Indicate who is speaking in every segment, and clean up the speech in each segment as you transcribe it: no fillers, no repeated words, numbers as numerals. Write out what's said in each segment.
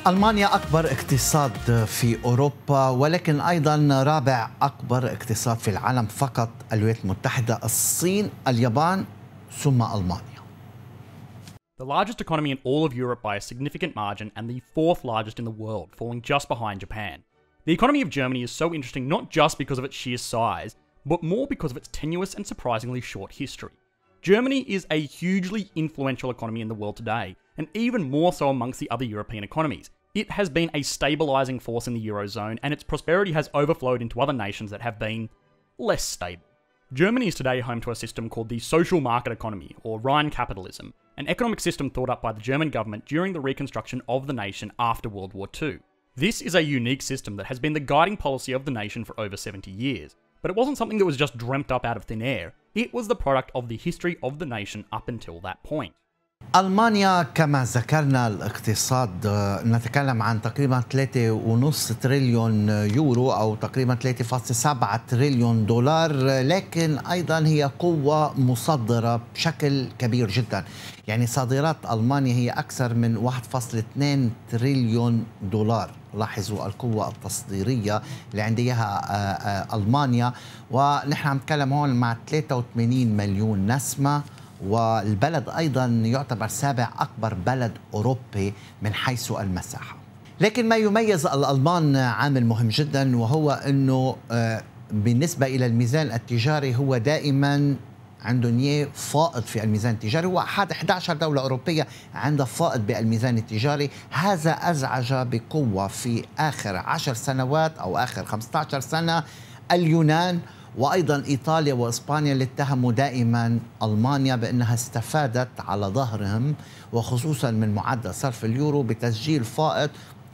Speaker 1: ألمانيا أكبر اقتصاد في أوروبا، ولكن أيضا رابع أكبر اقتصاد في العالم فقط الولايات المتحدة، الصين، اليابان، ثم ألمانيا.
Speaker 2: The largest economy in all of Europe by a significant margin and the fourth largest in the world, falling just behind Japan. The economy of Germany is so interesting not just because of its sheer size, but more because of its tenuous and surprisingly short history. Germany is a hugely influential economy in the world today, and even more so amongst the other European economies. It has been a stabilising force in the Eurozone, and its prosperity has overflowed into other nations that have been less stable. Germany is today home to a system called the social market economy, or Rhine capitalism, an economic system thought up by the German government during the reconstruction of the nation after World War II. This is a unique system that has been the guiding policy of the nation for over 70 years, but it wasn't something that was just dreamt up out of thin air. It was the product of the history of the nation up until that point.
Speaker 1: ألمانيا كما ذكرنا الاقتصاد نتكلم عن تقريبا 3.5 تريليون يورو أو تقريبا 3.7 تريليون دولار، لكن أيضا هي قوة مصدرة بشكل كبير جدا. يعني صادرات ألمانيا هي أكثر من 1.2 تريليون دولار. لاحظوا القوة التصديرية اللي عندها ألمانيا، ونحن عم نتكلم هون مع 83 مليون نسمة، والبلد أيضا يعتبر سابع أكبر بلد أوروبي من حيث المساحة. لكن ما يميز الألمان عامل مهم جدا، وهو أنه بالنسبة إلى الميزان التجاري هو دائما عندهم فائض في الميزان التجاري. هو أحد 11 دولة أوروبية عندها فائض بالميزان التجاري. هذا أزعج بقوة في آخر 10 سنوات أو آخر 15 سنة اليونان وأيضا إيطاليا وإسبانيا، اللي اتهموا دائما ألمانيا بأنها استفادت على ظهرهم، وخصوصا من معدل صرف اليورو بتسجيل فائض،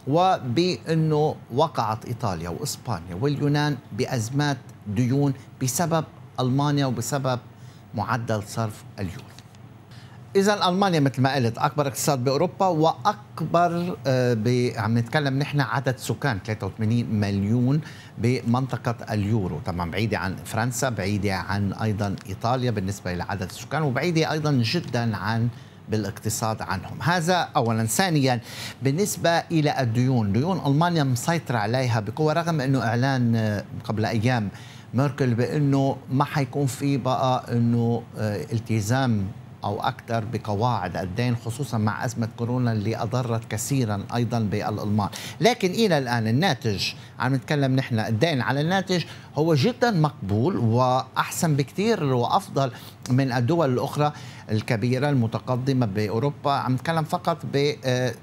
Speaker 1: وبأنه وقعت إيطاليا وإسبانيا واليونان بأزمات ديون بسبب ألمانيا وبسبب معدل صرف اليورو. إذا ألمانيا مثل ما قلت أكبر اقتصاد بأوروبا، وأكبر عم نتكلم نحن عدد سكان 83 مليون بمنطقة اليورو. طبعا بعيدة عن فرنسا، بعيدة عن أيضا إيطاليا بالنسبة لعدد السكان، وبعيدة أيضا جدا عن بالاقتصاد عنهم. هذا أولا. ثانيا بالنسبة إلى الديون، ديون ألمانيا مسيطرة عليها بقوة، رغم أنه إعلان قبل أيام ميركل بأنه ما حيكون في بقى أنه التزام أو أكثر بقواعد الدين، خصوصا مع أزمة كورونا اللي أضرت كثيرا أيضا بالألمان. لكن إلى الآن الناتج، عم نتكلم نحن الدين على الناتج هو جدا مقبول وأحسن بكثير وأفضل من الدول الأخرى الكبيرة المتقدمة بأوروبا. عم نتكلم فقط ب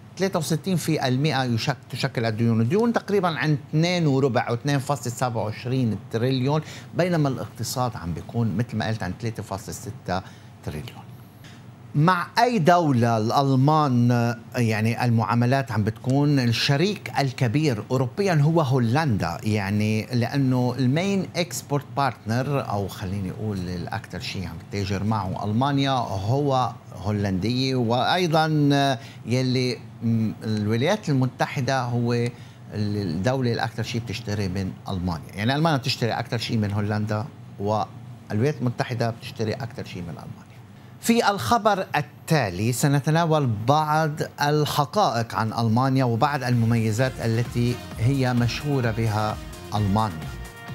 Speaker 1: 63% تشكل الديون. الديون تقريبا عن 2.4 أو 2.27 تريليون، بينما الاقتصاد عم بيكون مثل ما قلت عن 3.6 تريليون. مع أي دولة الألمان يعني المعاملات عم بتكون الشريك الكبير أوروبيا هو هولندا، يعني لأنه المين اكسبورت بارتنر، أو خليني أقول الأكثر شيء عم تتاجر معه ألمانيا هو هولندي. وأيضا يلي الولايات المتحدة هو الدولة الأكثر شيء بتشتري من ألمانيا. يعني ألمانيا بتشتري أكثر شيء من هولندا، والولايات المتحدة بتشتري أكثر شيء من ألمانيا. في الخبر التالي سنتناول بعض الحقائق عن ألمانيا وبعض المميزات التي هي مشهورة بها ألمانيا.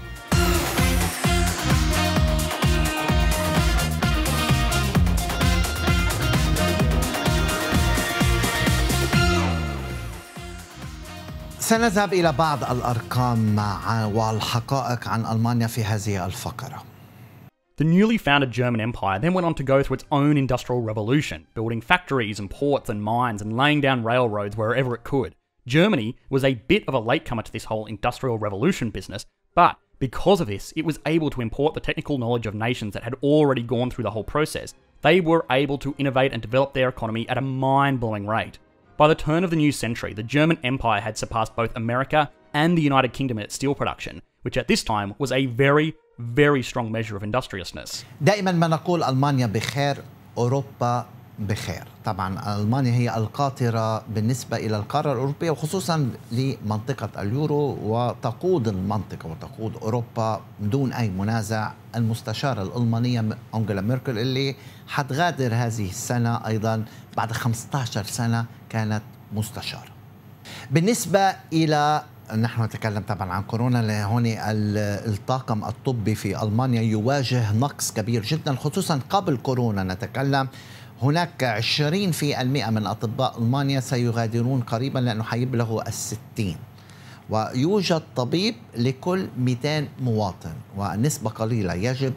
Speaker 1: سنذهب إلى بعض الأرقام والحقائق عن ألمانيا في هذه الفقرة.
Speaker 2: The newly founded German Empire then went on to go through its own industrial revolution, building factories and ports and mines and laying down railroads wherever it could. Germany was a bit of a latecomer to this whole industrial revolution business, but because of this, it was able to import the technical knowledge of nations that had already gone through the whole process. They were able to innovate and develop their economy at a mind-blowing rate. By the turn of the new century, the German Empire had surpassed both America and the United Kingdom in its steel production, which at this time was a very strong measure of industriousness.
Speaker 1: دائما ما نقول ألمانيا بخير، أوروبا بخير. طبعا ألمانيا هي القاطرة بالنسبة إلى القارة الأوروبية وخصوصا لمنطقة اليورو، وتقود المنطقة وتقود أوروبا بدون أي منازع. المستشارة الألمانية أنجيلا ميركل اللي حتغادر هذه السنة أيضا بعد 15 سنة كانت مستشارة. بالنسبة إلى نحن نتكلم طبعا عن كورونا، هون الطاقم الطبي في ألمانيا يواجه نقص كبير جدا، خصوصا قبل كورونا نتكلم هناك 20% من أطباء ألمانيا سيغادرون قريبا لأنه حيبلغوا 60، ويوجد طبيب لكل 200 مواطن، والنسبة قليلة. يجب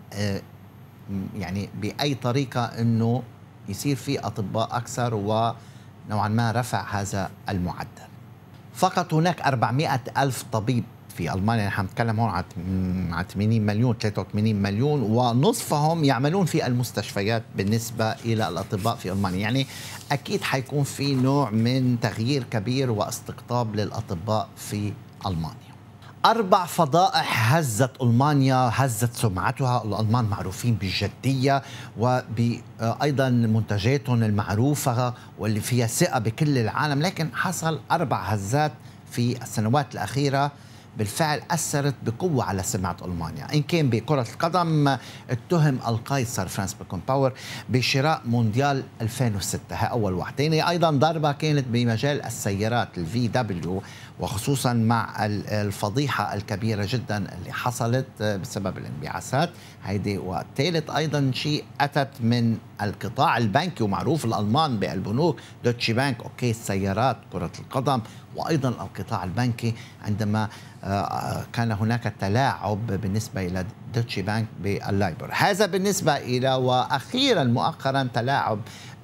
Speaker 1: يعني بأي طريقة أنه يصير في أطباء أكثر ونوعا ما رفع هذا المعدل. فقط هناك 400 ألف طبيب في ألمانيا، نحن نتكلم هون عن 80 مليون 83 مليون، ونصفهم يعملون في المستشفيات بالنسبة إلى الأطباء في ألمانيا. يعني أكيد حيكون في نوع من تغيير كبير واستقطاب للأطباء في ألمانيا. 4 فضائح هزت ألمانيا، هزت سمعتها. الألمان معروفين بالجدية وأيضا منتجاتهم المعروفة واللي فيها ثقة بكل العالم، لكن حصل 4 هزات في السنوات الأخيرة بالفعل أثرت بقوة على سمعة ألمانيا. إن كان بكرة القدم، اتهم القيصر فرانس بيكنباور بشراء مونديال 2006، هي أول واحدة. أيضا ضربة كانت بمجال السيارات الفي دبليو، وخصوصا مع الفضيحة الكبيرة جدا اللي حصلت بسبب الانبعاثات هيدي. والثالث أيضا شيء أتت من القطاع البنكي، ومعروف الألمان بالبنوك، دوتشي بانك، أوكي السيارات، كرة القدم، وأيضا القطاع البنكي عندما كان هناك تلاعب بالنسبة إلى دوتشي بانك باللايبر. هذا بالنسبة إلى، وأخيرا مؤخرا تلاعب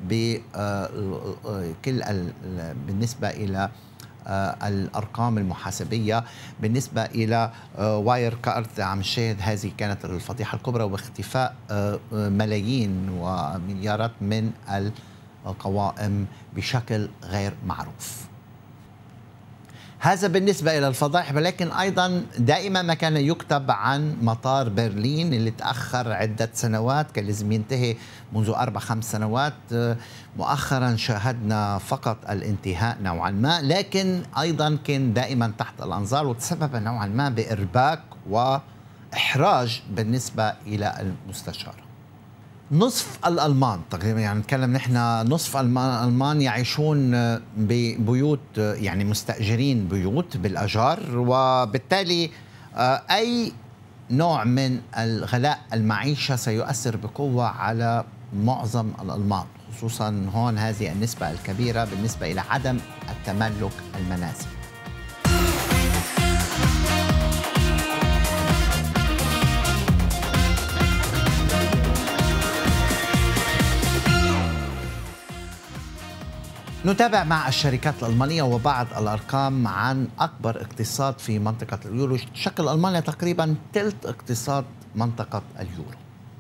Speaker 1: بكل بالنسبة إلى الأرقام المحاسبية بالنسبة إلى واير كارد. عم نشاهد هذه كانت الفضيحة الكبرى، واختفاء ملايين ومليارات من القوائم بشكل غير معروف. هذا بالنسبة إلى الفضائح، ولكن أيضا دائما ما كان يكتب عن مطار برلين اللي تأخر عدة سنوات، كان لازم ينتهي منذ 4-5 سنوات. مؤخرا شاهدنا فقط الانتهاء نوعا ما، لكن أيضا كان دائما تحت الأنظار، وتسبب نوعا ما بإرباك وإحراج بالنسبة إلى المستشار. نصف الألمان تقريبا، يعني نتكلم نحن نصف الألمان يعيشون ببيوت، يعني مستأجرين بيوت بالأجار، وبالتالي أي نوع من الغلاء المعيشة سيؤثر بقوة على معظم الألمان، خصوصا هون هذه النسبة الكبيرة بالنسبة إلى عدم التملك المنازل. نتابع مع الشركات الألمانية وبعض الأرقام عن أكبر اقتصاد في منطقة اليورو. تشكل ألمانيا تقريبا ثلث اقتصاد منطقة اليورو.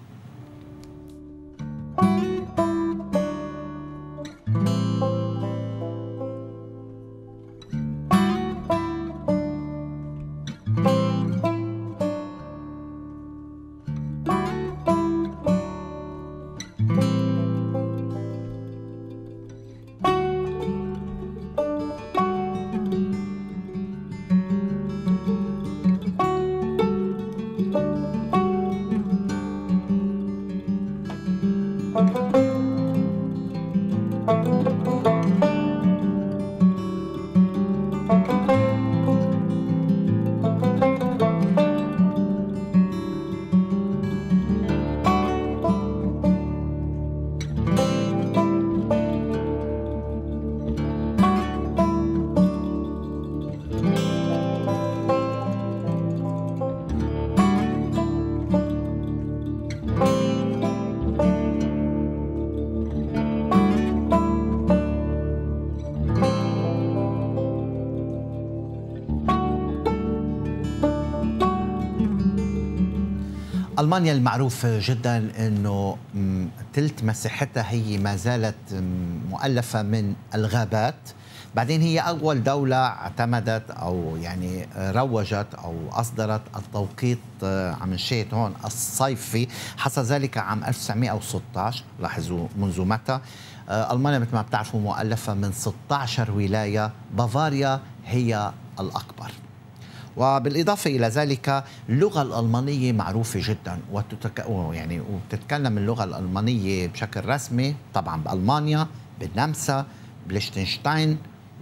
Speaker 1: ألمانيا المعروف جدا أنه ثلث مساحتها هي ما زالت مؤلفة من الغابات. بعدين هي أول دولة اعتمدت أو يعني روجت أو أصدرت التوقيت، عم نشاهد هون الصيفي، حصل ذلك عام 1916. لاحظوا منذ متى. ألمانيا مثل ما بتعرفوا مؤلفة من 16 ولاية، بافاريا هي الأكبر. وبالإضافة إلى ذلك اللغة الألمانية معروفة جدا، وبتتكلم اللغة الألمانية بشكل رسمي طبعا بألمانيا، بالنمسا، بليشتنشتاين،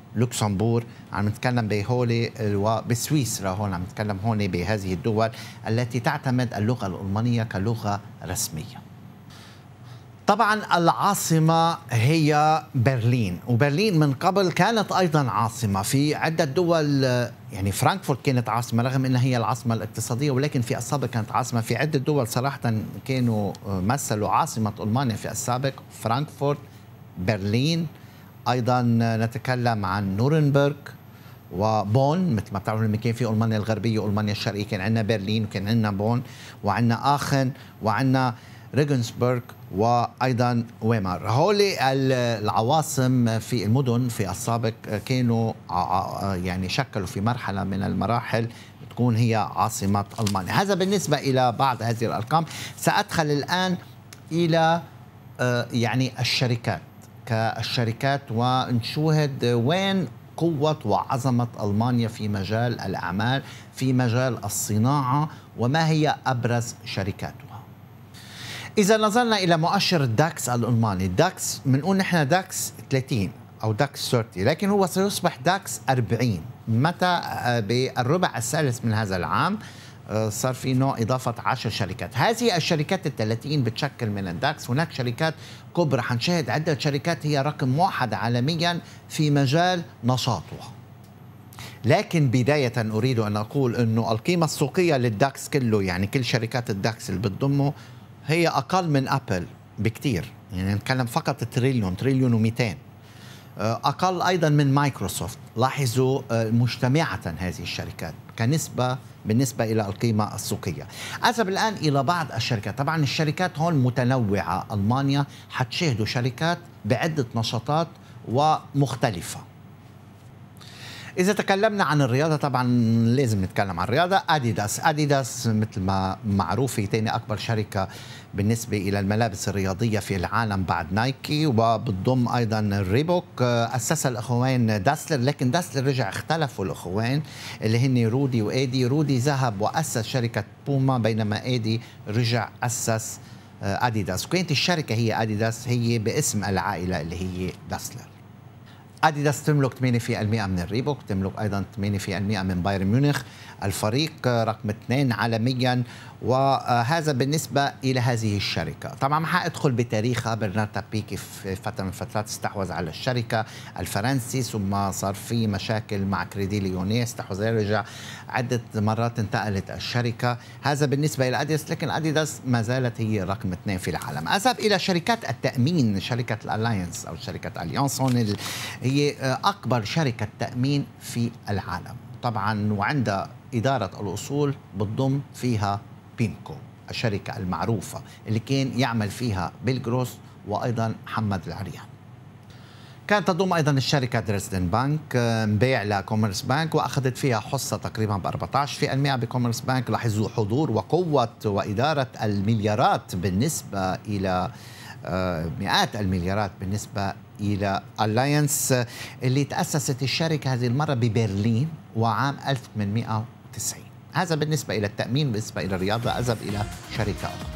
Speaker 1: لوكسمبورغ، عم نتكلم بهولي وبسويسرا، هون عم نتكلم هون بهذه الدول التي تعتمد اللغة الألمانية كلغة رسمية. طبعا العاصمة هي برلين، وبرلين من قبل كانت أيضا عاصمة في عدة دول، يعني فرانكفورت كانت عاصمة رغم أنها هي العاصمة الاقتصادية، ولكن في السابق كانت عاصمة في عدة دول صراحة كانوا مثلوا عاصمة ألمانيا في السابق، فرانكفورت، برلين، أيضا نتكلم عن نورنبرغ وبون. مثل ما بتعرفوا لما كان في ألمانيا الغربية وألمانيا الشرقية كان عندنا برلين وكان عندنا بون وعندنا آخن وعندنا ريغنسبرغ وأيضا ويمار. هولي العواصم في المدن في السابق كانوا يعني شكلوا في مرحلة من المراحل تكون هي عاصمة ألمانيا. هذا بالنسبة إلى بعض هذه الأرقام. سأدخل الآن إلى يعني الشركات كالشركات ونشوهد وين قوة وعظمة ألمانيا في مجال الأعمال، في مجال الصناعة، وما هي أبرز شركاتها. إذا نظرنا إلى مؤشر الداكس الألماني، الداكس بنقول نحن داكس 30 أو داكس 30، لكن هو سيصبح داكس 40 متى؟ بالربع الثالث من هذا العام. صار في نوع إضافة 10 شركات. هذه الشركات ال30 بتشكل من الداكس. هناك شركات كبرى، حنشاهد عدة شركات هي رقم 1 عالميا في مجال نشاطها. لكن بداية أريد أن أقول أنه القيمة السوقية للداكس كله، يعني كل شركات الداكس اللي بتضمه، هي أقل من أبل بكتير. يعني نتكلم فقط تريليون و200. أقل أيضا من مايكروسوفت. لاحظوا مجتمعة هذه الشركات كنسبة بالنسبة إلى القيمة السوقية. أذهب الآن إلى بعض الشركات. طبعا الشركات هون متنوعة. ألمانيا حتشاهدوا شركات بعدة نشاطات ومختلفة. إذا تكلمنا عن الرياضة طبعا لازم نتكلم عن الرياضة. أديداس مثل ما معروفة ثاني أكبر شركة بالنسبة إلى الملابس الرياضية في العالم بعد نايكي، وبتضم أيضا ريبوك. أسسها الأخوين داسلر، لكن داسلر رجع اختلفوا الأخوين اللي هن رودي وإيدي. رودي ذهب وأسس شركة بوما، بينما إيدي رجع أسس أديداس. وكانت الشركة هي أديداس هي باسم العائلة اللي هي داسلر. أديداس تملك 8% من الريبوك، تملك أيضا 8% من بايرن ميونخ، الفريق رقم 2 عالميا. وهذا بالنسبة إلى هذه الشركة. طبعا ما حأدخل بتاريخها. برنارد تابي كيف فترة من الفترات استحوذ على الشركة الفرنسي، ثم صار في مشاكل مع كريدي ليوني، استحوذ عليه، رجع عدة مرات، انتقلت الشركة. هذا بالنسبة إلى أديداس، لكن أديداس ما زالت هي رقم 2 في العالم. أذهب إلى شركات التأمين. شركة الألاينس أو شركة أليانس هون هي أكبر شركة تأمين في العالم طبعا، وعند إدارة الأصول بتضم فيها بيمكو، الشركة المعروفة اللي كان يعمل فيها بيل جروس وأيضا محمد العريان. كانت تضم أيضا الشركة دريسدن بانك، مبيع لكوميرس بانك، وأخذت فيها حصة تقريبا ب 14% بكوميرس بانك. لاحظوا حضور وقوة وإدارة المليارات بالنسبة إلى مئات المليارات بالنسبة إلى ألاينس، اللي تأسست الشركة هذه المرة ببرلين وعام 1890. هذا بالنسبة إلى التأمين. بالنسبة إلى الرياضة أذهب إلى شركة أخرى.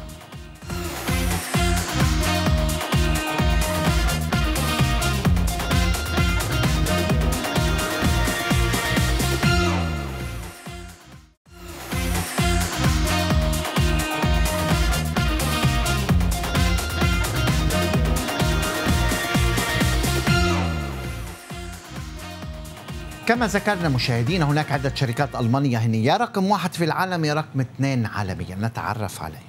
Speaker 1: كما ذكرنا مشاهدينا، هناك عدة شركات ألمانية هن يا رقم 1 في العالم يا رقم 2 عالميا. نتعرف عليها.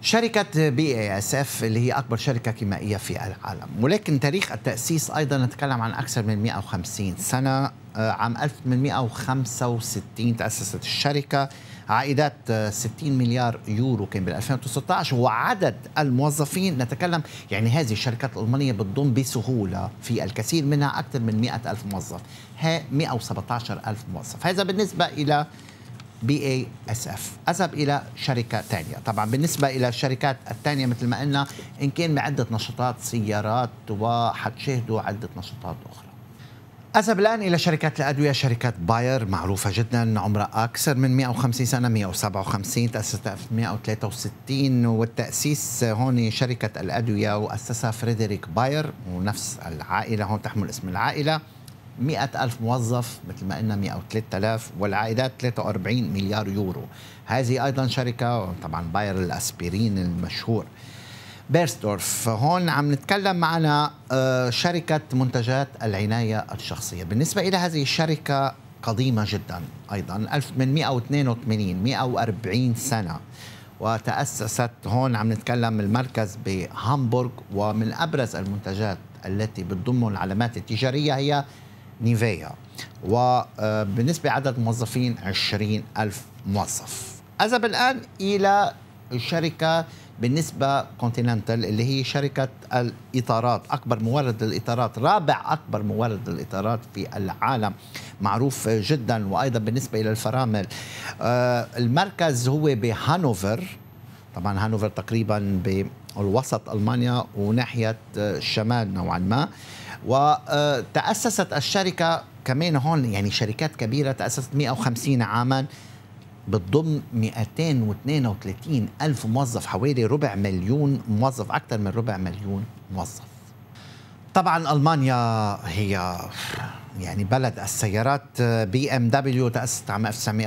Speaker 1: شركة BASF اللي هي أكبر شركة كيميائية في العالم، ولكن تاريخ التأسيس أيضا نتكلم عن أكثر من 150 سنة. عام 1865 تأسست الشركة، عائدات 60 مليار يورو كان بال 2019، وعدد الموظفين نتكلم يعني هذه الشركات الألمانية بتضم بسهولة في الكثير منها أكثر من 100,000 موظف، 117,000 موظف. هذا بالنسبة إلى BASF. أذهب إلى شركة ثانية. طبعا بالنسبة إلى الشركات الثانية مثل ما قلنا إن كان بعدة نشاطات سيارات وحتشاهدوا عدة نشاطات أخرى. أذهب الآن إلى شركات الأدوية. شركة باير معروفة جدا، عمرها أكثر من 150 سنة، 157، تأسست 1963، والتأسيس هون شركة الأدوية وأسسها فريدريك باير ونفس العائلة، هون تحمل اسم العائلة. 100,000 موظف مثل ما قلنا 103,000، والعائدات 43 مليار يورو. هذه أيضا شركة طبعا باير الأسبرين المشهور. بيرستورف هون عم نتكلم معنا شركة منتجات العناية الشخصية. بالنسبة إلى هذه الشركة قديمة جدا أيضا، 1882، 140 سنة، وتأسست هون عم نتكلم المركز بهامبورغ. ومن أبرز المنتجات التي بتضم العلامات التجارية هي نيفيا، وبالنسبة عدد موظفين 20,000 موظف. أذهب الآن إلى الشركة بالنسبة كونتيننتال اللي هي شركة الإطارات، أكبر مورد للإطارات، رابع أكبر مورد للإطارات في العالم، معروف جدا. وأيضا بالنسبة إلى الفرامل المركز هو بهانوفر، طبعا هانوفر تقريبا بالوسط ألمانيا وناحية الشمال نوعا ما. وتأسست الشركة كمان هون يعني شركات كبيرة، تأسست 150 عاما، بتضم 232 ألف موظف، حوالي ربع مليون موظف، أكثر من ربع مليون موظف. طبعا ألمانيا هي يعني بلد السيارات. BMW تأسست عام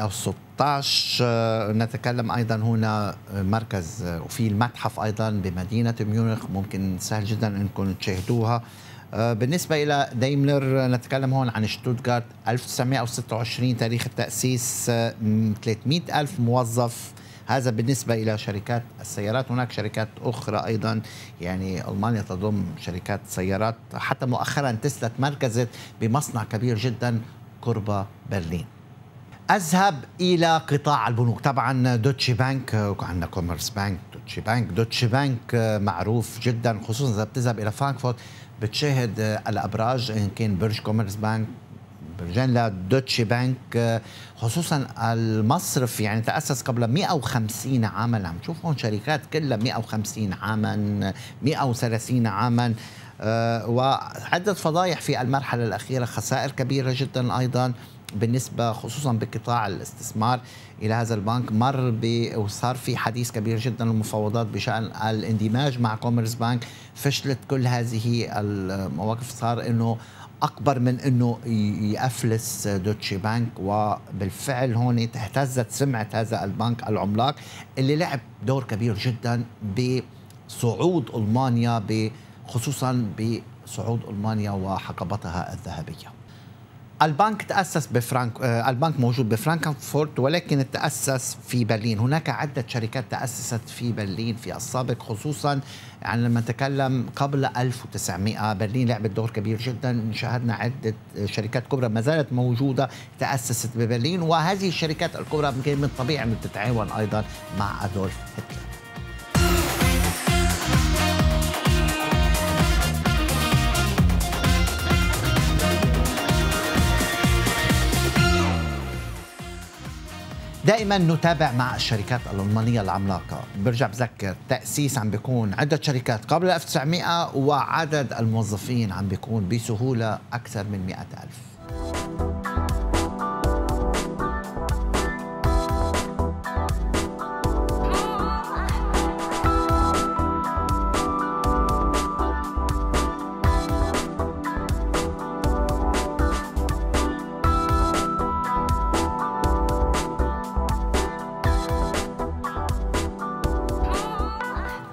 Speaker 1: 1916. نتكلم أيضا هنا مركز وفي المتحف أيضا بمدينة ميونخ، ممكن سهل جدا أنكم تشاهدوها. بالنسبة إلى دايملر نتكلم هون عن شتوتغارت، 1926 تاريخ التأسيس، 300 ألف موظف. هذا بالنسبة إلى شركات السيارات. هناك شركات أخرى أيضا، يعني ألمانيا تضم شركات سيارات، حتى مؤخرا تسلا تمركزت بمصنع كبير جدا قرب برلين. أذهب إلى قطاع البنوك. طبعا دوتشي بانك، وعندنا كوميرس بانك، دوتشي بانك معروف جدا، خصوصا إذا بتذهب إلى فرانكفورت بتشاهد الأبراج، إن كان برج كوميرس بانك، برجين دوتشي بانك، خصوصا المصرف يعني تأسس قبل 150 عاما. عم تشوف هون شركات كلها 150 عاما، 130 عاما، وعدة فضايح في المرحلة الأخيرة، خسائر كبيرة جدا أيضا بالنسبة خصوصا بقطاع الاستثمار إلى هذا البنك. وصار في حديث كبير جدا المفاوضات بشأن الاندماج مع كوميرس بانك، فشلت كل هذه المواقف، صار إنه أكبر من أنه يأفلس دوتشي بانك. وبالفعل هون اهتزت سمعة هذا البنك العملاق اللي لعب دور كبير جدا بصعود ألمانيا، خصوصا بصعود ألمانيا وحقبتها الذهبية. البنك تأسس البنك موجود بفرانكفورت، ولكن تأسس في برلين. هناك عدة شركات تأسست في برلين في السابق، خصوصا يعني لما نتكلم قبل 1900 برلين لعبت دور كبير جدا. شاهدنا عدة شركات كبرى ما زالت موجودة تأسست ببرلين، وهذه الشركات الكبرى من الطبيعي أن تتعاون أيضا مع أدولف هتلر. دائما نتابع مع الشركات الألمانية العملاقة. برجع بذكر تأسيس عم بيكون عدة شركات قبل 1900، وعدد الموظفين عم بيكون بسهولة أكثر من 100,000.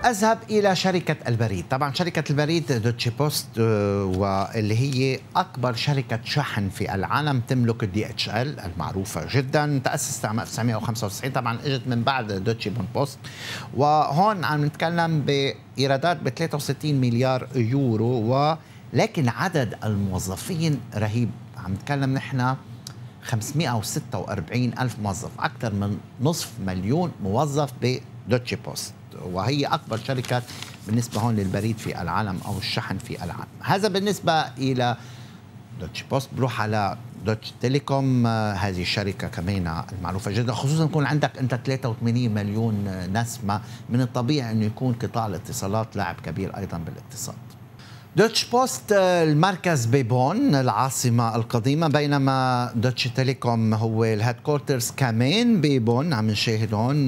Speaker 1: أذهب إلى شركة البريد. طبعا شركة البريد دوتشي بوست واللي هي أكبر شركة شحن في العالم، تملك DHL المعروفة جدا، تأسست عام 1995. طبعا اجت من بعد دوتشي بوست، وهون عم نتكلم بإيرادات ب 63 مليار يورو، ولكن عدد الموظفين رهيب. عم نتكلم نحن 546 ألف موظف، أكثر من نصف مليون موظف بدوتشي بوست، وهي أكبر شركة بالنسبة هون للبريد في العالم أو الشحن في العالم. هذا بالنسبة إلى دوتشي بوست. بروح على دوتش تيليكوم، هذه الشركة كمان المعروفة جدا، خصوصا يكون عندك أنت 83 مليون نسمة، من الطبيعي أنه يكون قطاع الاتصالات لاعب كبير أيضا بالاقتصاد. دوتش بوست المركز ببون العاصمة القديمة، بينما دوتش تيليكوم هو الهيدكورترز كمان ببون عم نشاهد هون.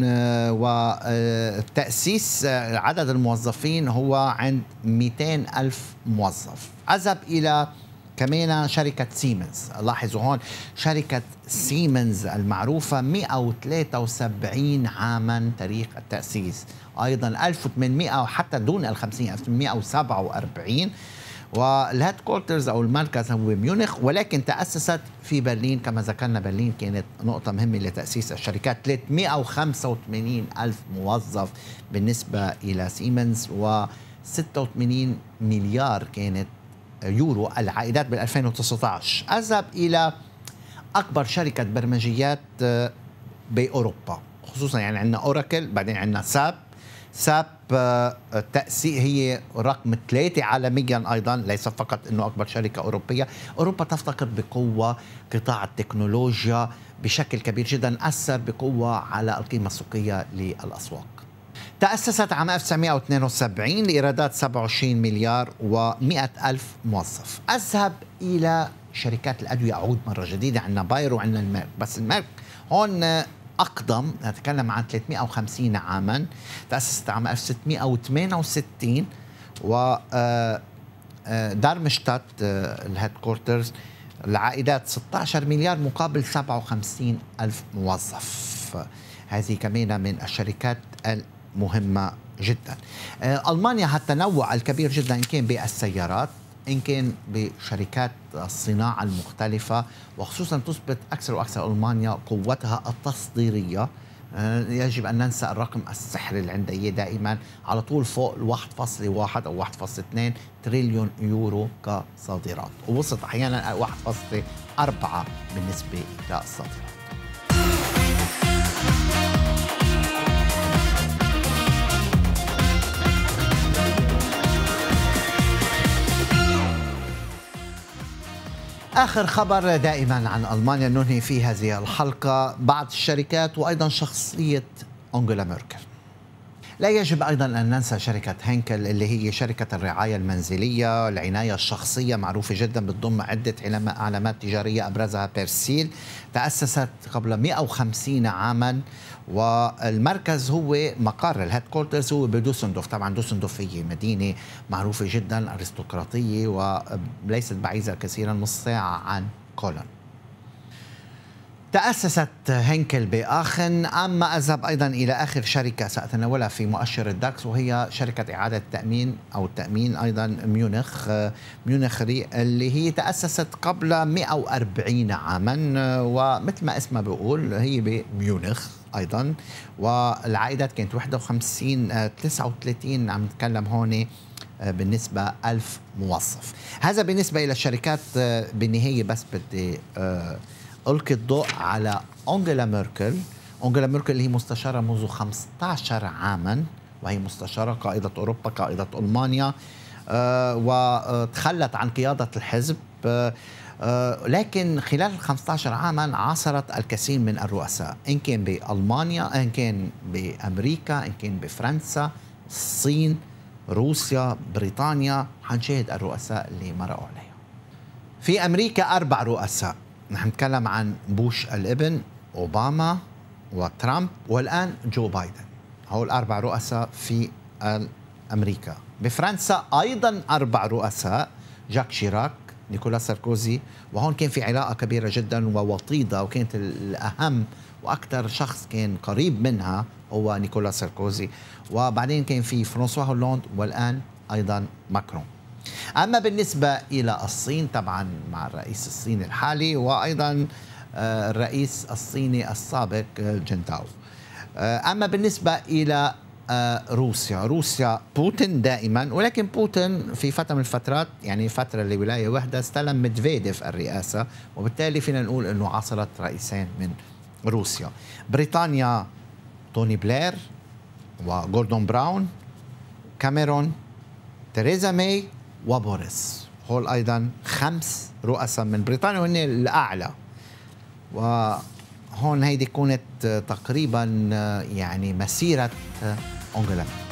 Speaker 1: والتأسيس عدد الموظفين هو عند 200 ألف موظف. أذهب إلى كمان شركة سيمنز. لاحظوا هون شركة سيمنز المعروفة 173 عاما تاريخ التأسيس، أيضا 1800 وحتى دون ال 50 1847، والهيد كورترز أو المركز هو ميونخ، ولكن تأسست في برلين. كما ذكرنا برلين كانت نقطة مهمة لتأسيس الشركات. 385 ألف موظف بالنسبة إلى سيمنز، و 86 مليار كانت يورو العائدات بال 2019. أذهب إلى أكبر شركة برمجيات بأوروبا، خصوصا يعني عندنا أوراكل، بعدين عندنا ساب تأسيس هي رقم 3 عالميا أيضا، ليس فقط أنه أكبر شركة أوروبية. أوروبا تفتقد بقوة قطاع التكنولوجيا بشكل كبير جدا، أثر بقوة على القيمة السوقية للأسواق. تأسست عام 1972 لإيرادات 27 مليار و100 ألف موظف. أذهب إلى شركات الأدوية، أعود مرة جديدة، عندنا باير وعندنا الميرك، بس الميرك هون أقدم، نتكلم عن 350 عاما. تأسست عام 1668 و دارمشتات الهيد كورترز، العائدات 16 مليار مقابل 57 ألف موظف. هذه كمان من الشركات مهمة جدا. ألمانيا التنوع الكبير جدا، إن كان بالسيارات إن كان بشركات الصناعة المختلفة، وخصوصا تثبت أكثر وأكثر ألمانيا قوتها التصديرية. يجب أن ننسى الرقم السحري اللي عندها دائما على طول فوق 1.1 أو 1.2 تريليون يورو كصادرات، ووصلت أحيانا 1.4 بالنسبة للصادرات. آخر خبر دائما عن ألمانيا ننهي في هذه الحلقة، بعض الشركات وأيضا شخصية أنجيلا ميركل. لا يجب أيضا أن ننسى شركة هينكل اللي هي شركة الرعاية المنزلية، العناية الشخصية، معروفة جدا، بتضم عدة علامات تجارية أبرزها بيرسيل. تأسست قبل 150 عاما، والمركز هو مقر الهيد كورترز هو بدوسندورف. طبعا دوسندورف هي مدينة معروفة جدا أرستقراطية وليست بعيدة كثيرا، نص ساعة عن كولون. تأسست هينكل بآخن. أما أذهب أيضا إلى آخر شركة سأتناولها في مؤشر الداكس، وهي شركة إعادة التأمين أو التأمين أيضا ميونخ ري، اللي هي تأسست قبل 140 عاما، ومثل ما اسمها بيقول هي بميونخ أيضا، والعائدات كانت 39 عم نتكلم هون بالنسبة 1000 موظف. هذا بالنسبة إلى الشركات. بالنهاية بس بدي ألقي الضوء على أنجيلا ميركل. أنجيلا ميركل اللي هي مستشارة منذ 15 عاما، وهي مستشارة قائدة أوروبا، قائدة ألمانيا، وتخلت عن قيادة الحزب، لكن خلال 15 عاما عاصرت الكثير من الرؤساء، إن كان بألمانيا، إن كان بأمريكا، إن كان بفرنسا، الصين، روسيا، بريطانيا. حنشاهد الرؤساء اللي مرقوا عليها. في أمريكا 4 رؤساء، نحن نتكلم عن بوش الابن، أوباما، وترامب، والآن جو بايدن. هول 4 رؤساء في أمريكا. بفرنسا أيضا 4 رؤساء، جاك شيراك، نيكولاس ساركوزي، وهون كان في علاقة كبيرة جدا ووطيدة، وكانت الأهم وأكثر شخص كان قريب منها هو نيكولاس ساركوزي، وبعدين كان في فرانسوا هولاند، والآن أيضا ماكرون. أما بالنسبة إلى الصين طبعا مع الرئيس الصيني الحالي وأيضا الرئيس الصيني السابق جنتاو. أما بالنسبة إلى روسيا بوتين دائما، ولكن بوتين في فترة من الفترات يعني فترة لولاية واحدة استلم ميدفيديف الرئاسة، وبالتالي فينا نقول أنه عاصرت رئيسين من روسيا. بريطانيا توني بلير وغوردون براون، كاميرون، تheresa ماي وبوريس، هول أيضا 5 رؤساء من بريطانيا وهن الأعلى. وهون هيدي كانت تقريبا يعني مسيرة أنجلا